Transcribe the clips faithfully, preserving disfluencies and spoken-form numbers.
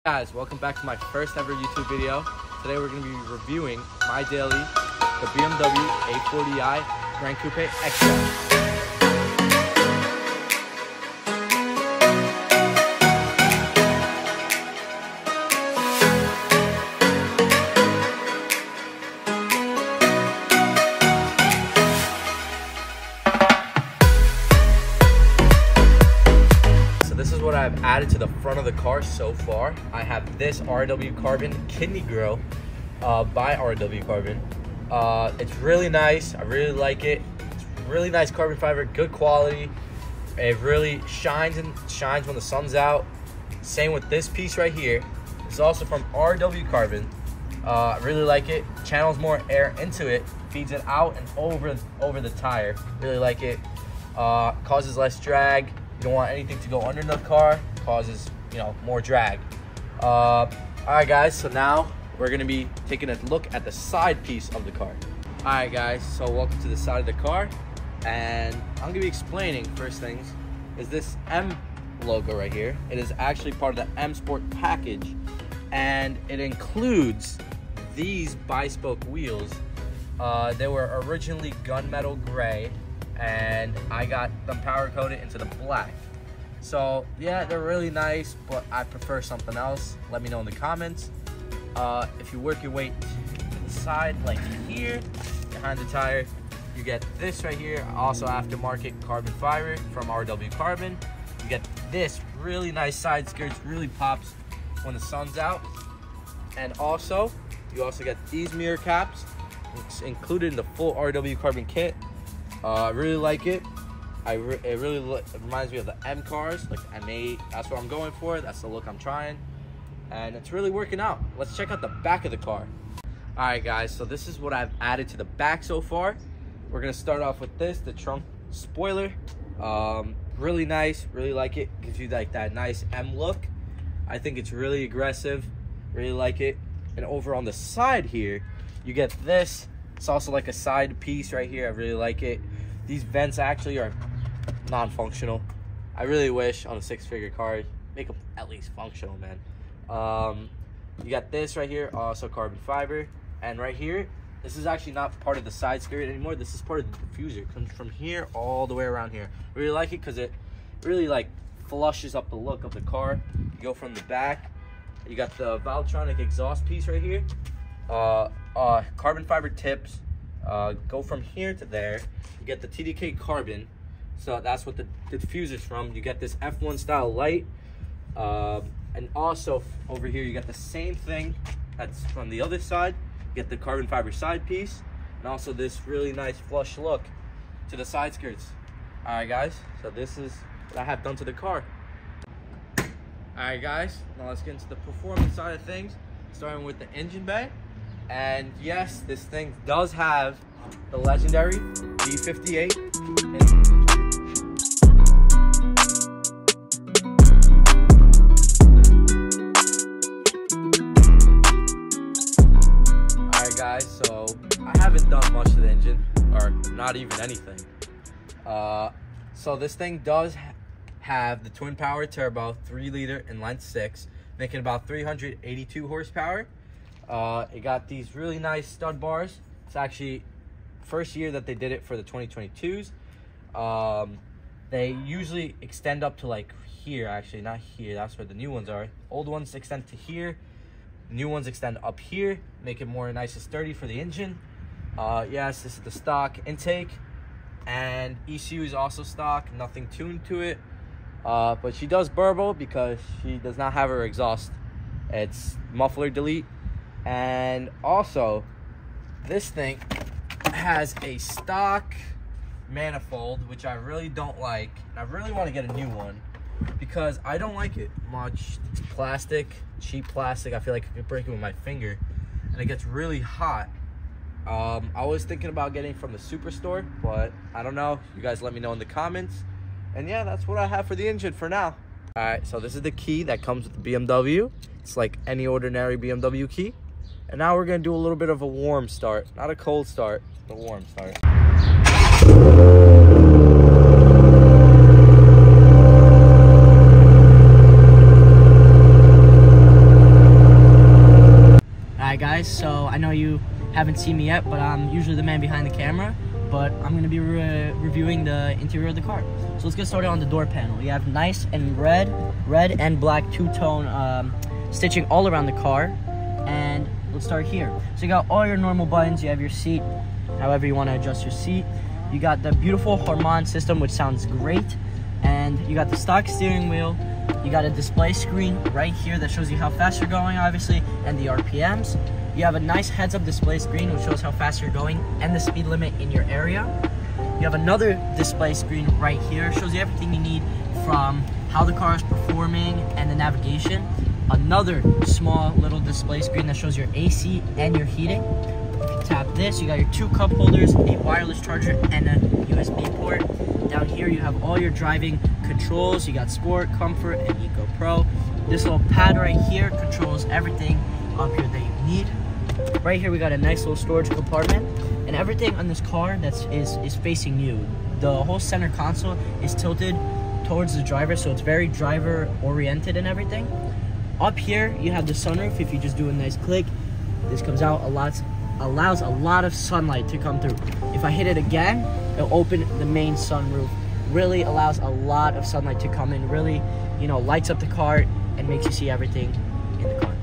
Guys, welcome back to my first ever YouTube video. Today we're going to be reviewing my daily, the B M W A forty i Grand Coupe X L. What I've added to the front of the car so far. I have this R W Carbon kidney grill uh, by R W Carbon. Uh, it's really nice. I really like it. It's really nice carbon fiber, good quality. It really shines and shines when the sun's out. Same with this piece right here. It's also from R W Carbon. Uh, I really like it. Channels more air into it, feeds it out and over over the tire. Really like it. Uh, causes less drag. You don't want anything to go under the car, causes, you know, more drag. Uh, all right, guys, so now we're gonna be taking a look at the side piece of the car. All right, guys, so welcome to the side of the car. And I'm gonna be explaining, first things, is this M logo right here. It is actually part of the M Sport package, and it includes these bi-spoke wheels. Uh, they were originally gunmetal gray, and I got them powder coated into the black. So yeah, they're really nice, but I prefer something else. Let me know in the comments. Uh, if you work your way to the side, like here, behind the tire, you get this right here, also aftermarket carbon fiber from R W Carbon. You get this really nice side skirts, really pops when the sun's out. And also, you also get these mirror caps. It's included in the full R W Carbon kit. Uh, I really like it. I re it really it reminds me of the M cars, like the M eight. That's what I'm going for. That's the look I'm trying, and it's really working out. Let's check out the back of the car. All right, guys. So this is what I've added to the back so far. We're gonna start off with this, the trunk spoiler. Um, really nice. Really like it. Gives you like that nice M look. I think it's really aggressive. Really like it. And over on the side here, you get this. It's also like a side piece right here. I really like it. These vents actually are non-functional. I really wish on a six-figure car, make them at least functional, man. Um, you got this right here, also carbon fiber. And right here, this is actually not part of the side skirt anymore. This is part of the diffuser. It comes from here all the way around here. I really like it because it really like flushes up the look of the car. You go from the back. You got the Valtronic exhaust piece right here. Uh, uh, carbon fiber tips, uh, go from here to there. You get the T D K carbon, so that's what the, the diffuser's from. You get this F one style light, uh, and also over here you get the same thing that's from the other side. You get the carbon fiber side piece, and also this really nice flush look to the side skirts. All right, guys, so this is what I have done to the car. All right, guys, now let's get into the performance side of things, starting with the engine bay. And yes, this thing does have the legendary G fifty-eight. Alright, guys, so I haven't done much to the engine, or not even anything. Uh, so this thing does have the twin power turbo, three liter inline six, making about three hundred eighty-two horsepower. Uh, it got these really nice stud bars. It's actually first year that they did it for the twenty twenty-twos. Um, they usually extend up to like here, actually, not here. That's where the new ones are. Old ones extend to here. New ones extend up here, make it more nice and sturdy for the engine. Uh, yes, this is the stock intake. And E C U is also stock, nothing tuned to it. Uh, but she does burble because she does not have her exhaust. It's muffler delete. And also, this thing has a stock manifold, which I really don't like. And I really want to get a new one because I don't like it much. It's plastic, cheap plastic. I feel like I could break it with my finger, and it gets really hot. Um, I was thinking about getting from the Superstore, but I don't know. You guys let me know in the comments. And yeah, that's what I have for the engine for now. All right, so this is the key that comes with the B M W. It's like any ordinary B M W key. And now we're gonna do a little bit of a warm start. Not a cold start, but a warm start. guys. So I know you haven't seen me yet, but I'm usually the man behind the camera. But I'm going to be re reviewing the interior of the car. So let's get started on the door panel. You have nice and red, red and black two-tone um, stitching all around the car. And let's start here. So you got all your normal buttons. You have your seat, however you want to adjust your seat. You got the beautiful Harman system, which sounds great. And you got the stock steering wheel. You got a display screen right here that shows you how fast you're going, obviously, and the R P Ms. You have a nice heads-up display screen which shows how fast you're going and the speed limit in your area. You have another display screen right here, shows you everything you need from how the car is performing and the navigation. Another small little display screen that shows your A C and your heating. If you tap this, you got your two cup holders, a wireless charger, and a U S B port. Down here you have all your driving controls. You got Sport, Comfort, and Eco Pro. This little pad right here controls everything up here that you need. Right here we got a nice little storage compartment, and everything on this car that's is is facing you. The whole center console is tilted towards the driver, so it's very driver oriented and everything. Up here you have the sunroof. If you just do a nice click, this comes out a lot, allows a lot of sunlight to come through. If I hit it again, it'll open the main sunroof. Really allows a lot of sunlight to come in. Really, you know, lights up the car and makes you see everything in the car.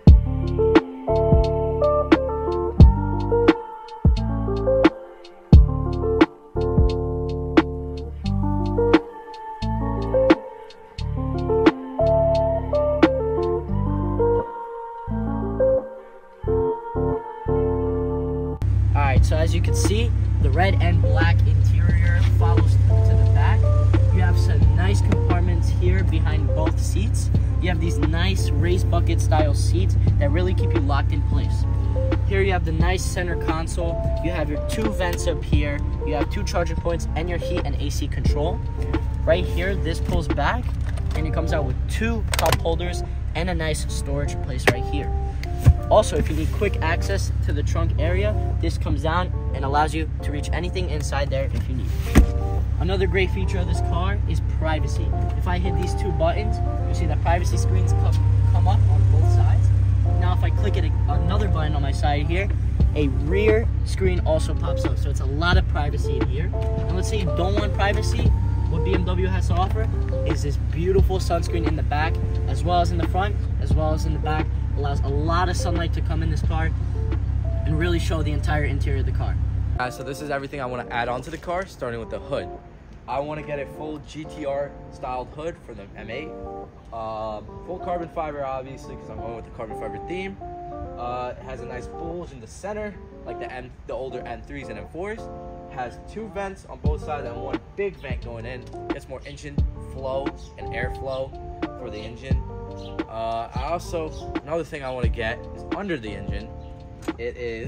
So as you can see, the red and black interior follows to the back. You have some nice compartments here behind both seats. You have these nice race bucket style seats that really keep you locked in place. Here you have the nice center console. You have your two vents up here. You have two charging points and your heat and A C control. Right here, this pulls back and it comes out with two cup holders and a nice storage place right here. Also, if you need quick access to the trunk area, this comes down and allows you to reach anything inside there if you need. Another great feature of this car is privacy. If I hit these two buttons, you'll see that privacy screens come, come up on both sides. Now if I click it, another button on my side here, a rear screen also pops up. So it's a lot of privacy in here. And let's say you don't want privacy, what B M W has to offer is this beautiful sunscreen in the back, as well as in the front, as well as in the back. Allows a lot of sunlight to come in this car and really show the entire interior of the car. Uh, so this is everything I want to add on to the car, starting with the hood. I want to get a full G T R styled hood for the M eight. Um, full carbon fiber, obviously, because I'm going with the carbon fiber theme. Uh, it has a nice bulge in the center, like the M, the older M threes and M fours. Has two vents on both sides and one big vent going in. Gets more engine flow and airflow for the engine. Uh, I also, another thing I want to get is under the engine. It is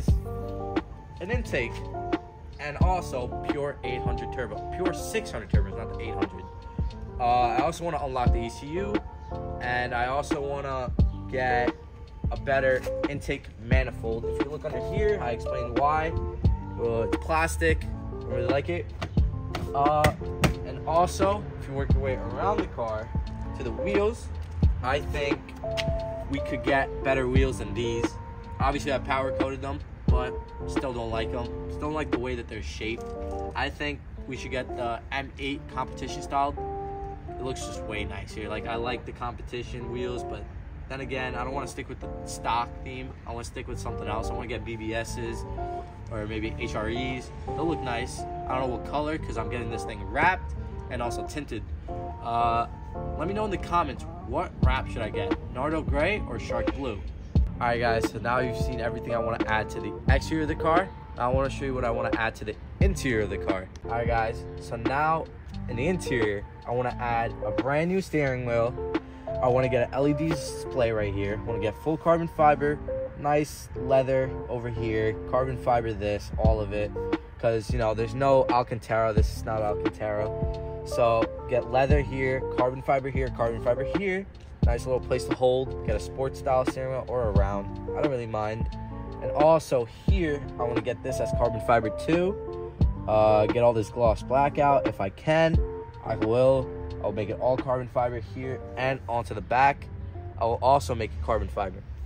an intake and also pure eight hundred turbo, pure six hundred turbos, not the eight hundred. Uh, I also want to unlock the E C U, and I also want to get a better intake manifold. If you look under here, I explain why. Uh, it's plastic, I really like it. Uh, and also, if you work your way around the car to the wheels, I think we could get better wheels than these. Obviously, I power coated them, but still don't like them. Still don't like the way that they're shaped. I think we should get the M eight competition style. It looks just way nicer. Like, I like the competition wheels, but then again, I don't want to stick with the stock theme. I want to stick with something else. I want to get B B S's or maybe H R Es. They'll look nice. I don't know what color, because I'm getting this thing wrapped and also tinted. Uh, let me know in the comments, what wrap should I get? Nardo Gray or Shark Blue? Alright guys, so now you've seen everything I want to add to the exterior of the car. Now I want to show you what I want to add to the interior of the car. Alright guys, so now in the interior, I want to add a brand new steering wheel. I want to get an L E D display right here. I want to get full carbon fiber, nice leather over here, carbon fiber this, all of it. Because, you know, there's no Alcantara. This is not Alcantara. So get leather here, carbon fiber here, carbon fiber here. Nice little place to hold. Get a sports style steering wheel or a round. I don't really mind. And also here, I want to get this as carbon fiber too. Uh, get all this gloss black out. If I can, I will. I'll make it all carbon fiber here and onto the back. I will also make it carbon fiber.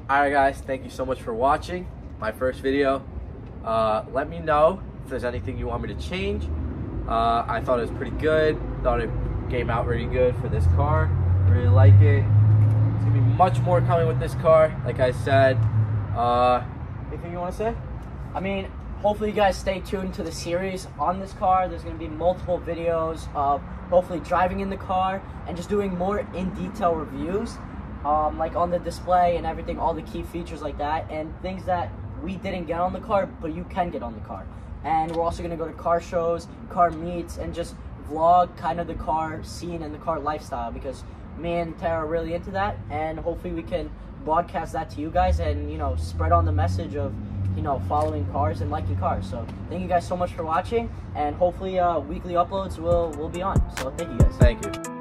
Alright guys, thank you so much for watching my first video. Uh, let me know if there's anything you want me to change. Uh, I thought it was pretty good. Thought it came out really good for this car. Really like it. It's gonna be much more coming with this car, like I said. Uh, anything you want to say? I mean, hopefully you guys stay tuned to the series on this car. There's going to be multiple videos of hopefully driving in the car and just doing more in-detail reviews, um, like on the display and everything, all the key features like that, and things that we didn't get on the car, but you can get on the car. And we're also going to go to car shows, car meets, and just vlog kind of the car scene and the car lifestyle, because me and Tara are really into that, and hopefully we can broadcast that to you guys and, you know, spread on the message of, you know, following cars and liking cars. So thank you guys so much for watching, and hopefully uh, weekly uploads will will be on. So thank you guys. Thank you.